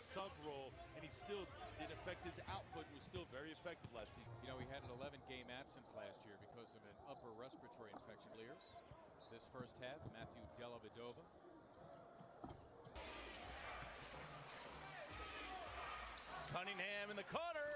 sub role, and he still didn't affect his output and was still very effective last season. You know, he had an 11-game absence last year because of an upper respiratory infection. This first half, Matthew Dellavedova. Cunningham in the corner.